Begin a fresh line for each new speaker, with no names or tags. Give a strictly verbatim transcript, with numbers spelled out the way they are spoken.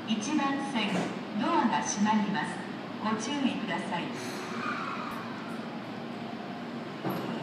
いちばん線ドアが閉まります。ご注意ください。